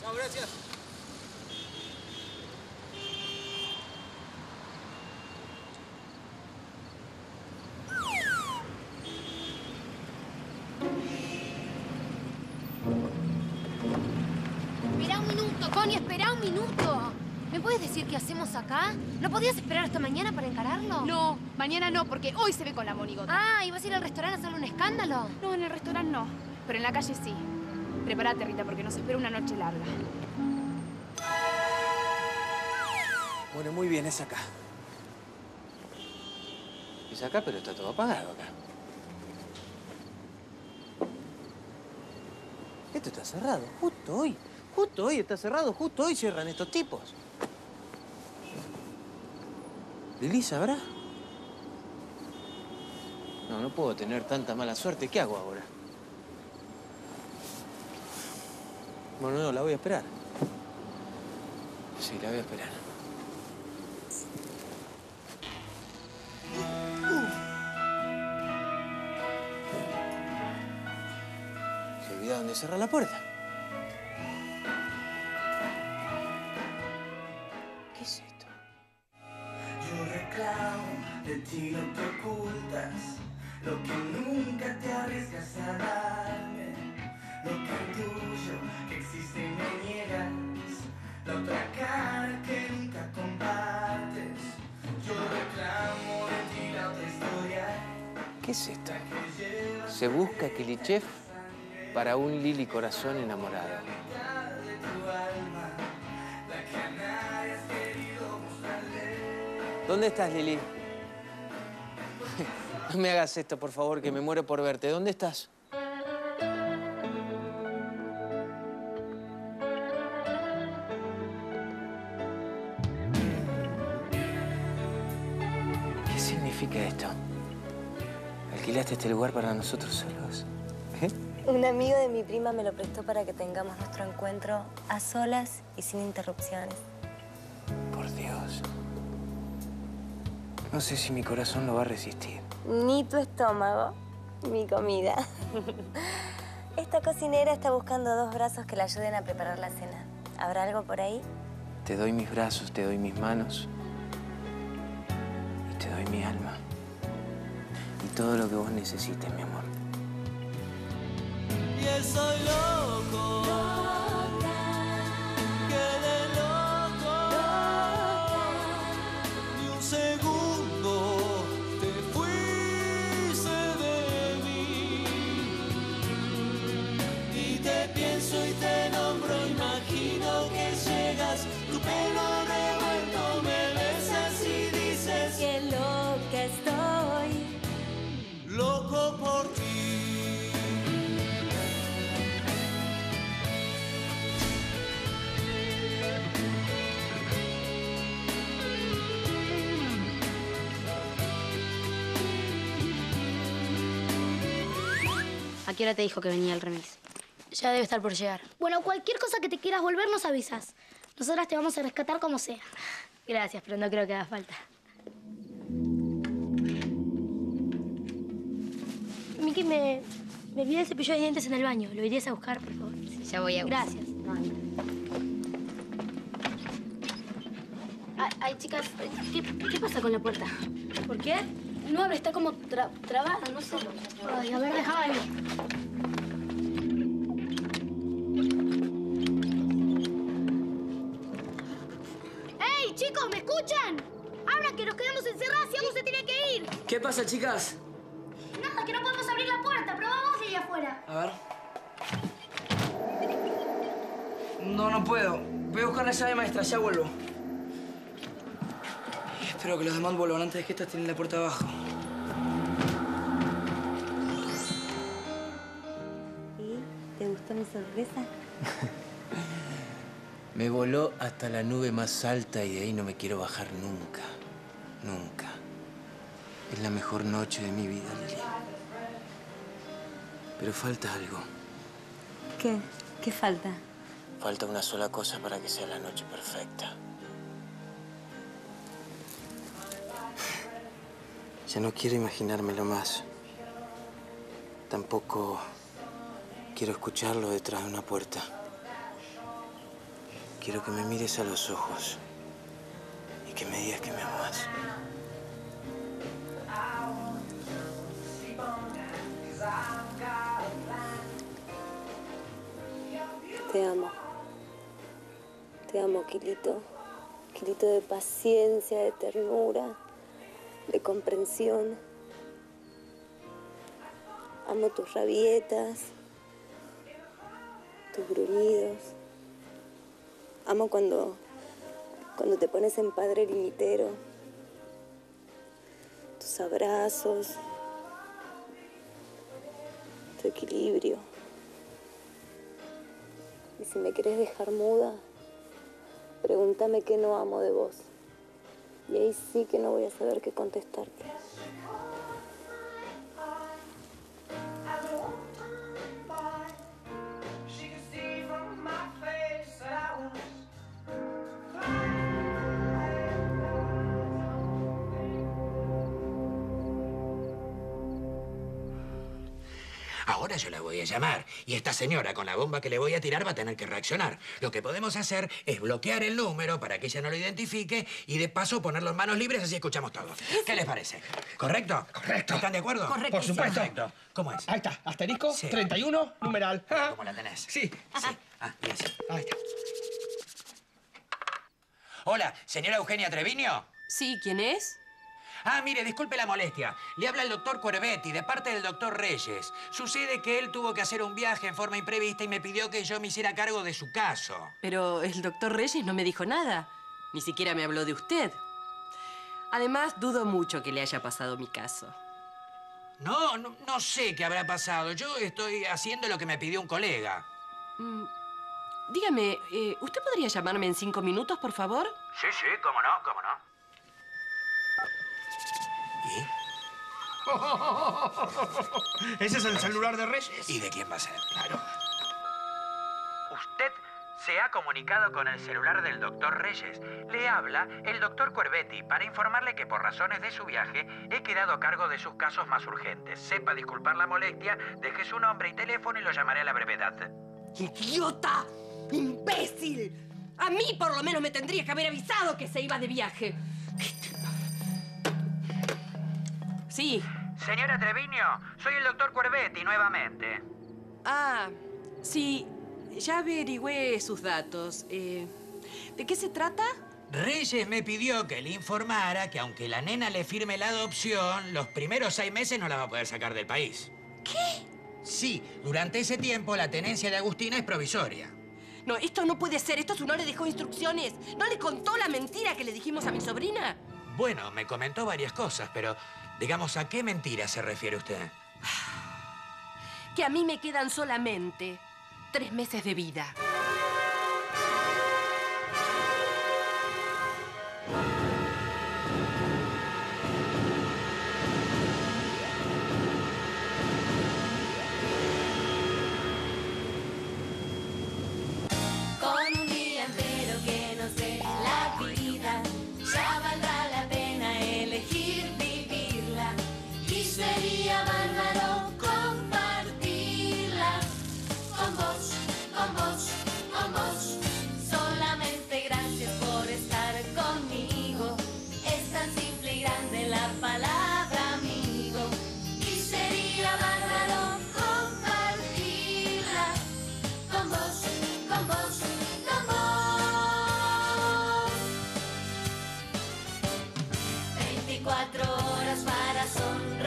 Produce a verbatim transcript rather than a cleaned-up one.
Chao, gracias. Espera un minuto, Connie, espera un minuto. ¿Me puedes decir qué hacemos acá? ¿No podías esperar hasta mañana para encararlo? No, mañana no, porque hoy se ve con la monigota. Ah, ¿y vas a ir al restaurante a hacerle un escándalo? No, en el restaurante no, pero en la calle sí. Prepárate, Rita, porque nos espera una noche larga. Bueno, muy bien, es acá. Es acá, pero está todo apagado acá. Esto está cerrado, justo hoy. Justo hoy está cerrado, justo hoy cierran estos tipos. ¿Lili sabrá? No, no puedo tener tanta mala suerte. ¿Qué hago ahora? Bueno, no, la voy a esperar. Sí, la voy a esperar. Se olvidaron de cerrar la puerta. ¿Qué es esto? Yo reclamo de ti lo que ocultas, lo que nunca te arriesgas a darme, lo que es tuyo, que existe y me niegas, la otra cara que nunca compartes. Yo reclamo de ti la otra historia. ¿Qué es esto? Se busca Kilichev para un Lili corazón enamorado. ¿Dónde estás, Lili? No me hagas esto, por favor, que me muero por verte. ¿Dónde estás? ¿Qué significa esto? ¿Alquilaste este lugar para nosotros solos? ¿Eh? Un amigo de mi prima me lo prestó para que tengamos nuestro encuentro a solas y sin interrupciones. Por Dios. No sé si mi corazón lo va a resistir. Ni tu estómago, mi comida. Esta cocinera está buscando dos brazos que le ayuden a preparar la cena. ¿Habrá algo por ahí? Te doy mis brazos, te doy mis manos. Y te doy mi alma. Y todo lo que vos necesites, mi amor. Y estoy loco. Quedé loco. Ni un segundo te fuiste de mí. Y te pienso y te nombro, imagino que llegas. Tu pelo revuelto me besas y dices ¡Qué loca estoy! Loco por ti. ¿A qué hora te dijo que venía el remis? Ya debe estar por llegar. Bueno, cualquier cosa que te quieras volver nos avisas. Nosotras te vamos a rescatar como sea. Gracias, pero no creo que haga falta. Miki, me, me olvidé el cepillo de dientes en el baño. ¿Lo irías a buscar, por favor? Sí, ya voy a buscar. Gracias. No, no. Ay, ay, chicas, ¿qué, ¿qué pasa con la puerta? ¿Por qué? No abre, está como tra trabada, no sé. Ay, a ver, déjame ver. ¡Ey, chicos, ¿me escuchan? Abran, que nos quedamos encerradas y Agus se tiene que ir. ¿Qué pasa, chicas? Nada, que no podemos abrir la puerta. Probamos de ahí afuera. A ver. No, no puedo. Voy a buscar la llave maestra, ya vuelvo. Espero que los demás vuelvan antes de que estas tienen la puerta abajo. ¿Y te gustó mi sorpresa? Me voló hasta la nube más alta y de ahí no me quiero bajar nunca. Nunca. Es la mejor noche de mi vida, Lili. Pero falta algo. ¿Qué? ¿Qué falta? Falta una sola cosa para que sea la noche perfecta. Ya no quiero imaginármelo más. Tampoco quiero escucharlo detrás de una puerta. Quiero que me mires a los ojos y que me digas que me amas. Te amo. Te amo, Quilito. Quilito de paciencia, de ternura, de comprensión. Amo tus rabietas, tus gruñidos. Amo cuando, cuando te pones en padre limitero. Tus abrazos, tu equilibrio. Y si me querés dejar muda, pregúntame qué no amo de vos. Y ahí sí que no voy a saber qué contestarte. Ahora yo la voy a llamar y esta señora con la bomba que le voy a tirar va a tener que reaccionar. Lo que podemos hacer es bloquear el número para que ella no lo identifique y de paso ponerlo en manos libres así escuchamos todo. ¿Qué les parece? ¿Correcto? Correcto. ¿Están de acuerdo? Correcto. Por supuesto. Perfecto. ¿Cómo es? Ahí está, asterisco, Sí. treinta y uno, numeral. ¿Cómo la tenés? Sí. Sí. Ah, bien. Ahí está. Hola, señora Eugenia Treviño. Sí, ¿quién es? Ah, mire, disculpe la molestia. Le habla el doctor Cuervetti, de parte del doctor Reyes. Sucede que él tuvo que hacer un viaje en forma imprevista y me pidió que yo me hiciera cargo de su caso. Pero el doctor Reyes no me dijo nada. Ni siquiera me habló de usted. Además, dudo mucho que le haya pasado mi caso. No, no, no sé qué habrá pasado. Yo estoy haciendo lo que me pidió un colega. Mm, dígame, eh, ¿usted podría llamarme en cinco minutos, por favor? Sí, sí, cómo no, cómo no. ¿Y? ¿Ese es el celular de Reyes? ¿Y de quién va a ser? Claro. Usted se ha comunicado con el celular del doctor Reyes. Le habla el doctor Cuervetti para informarle que por razones de su viaje he quedado a cargo de sus casos más urgentes. Sepa disculpar la molestia, deje su nombre y teléfono y lo llamaré a la brevedad. ¡Idiota! ¡Imbécil! A mí por lo menos me tendría que haber avisado que se iba de viaje. Sí. Señora Treviño, soy el doctor Cuervetti nuevamente. Ah, sí. Ya averigüé sus datos. Eh, ¿De qué se trata? Reyes me pidió que le informara que aunque la nena le firme la adopción, los primeros seis meses no la va a poder sacar del país. ¿Qué? Sí, durante ese tiempo la tenencia de Agustina es provisoria. No, esto no puede ser. Esto no le dejó instrucciones. ¿No le contó la mentira que le dijimos a mi sobrina? Bueno, me comentó varias cosas, pero digamos, ¿a qué mentira se refiere usted? Que a mí me quedan solamente tres meses de vida. Con un día entero que nos dé la vida, ya valdrá la pena elegir vivirla. Y sería bárbaro compartirla con vos, con vos, con vos. Solamente gracias por estar conmigo. Es tan simple y grande la palabra amigo. Y sería bárbaro compartirla con vos, con vos, con vos. veinticuatro horas para sonreír.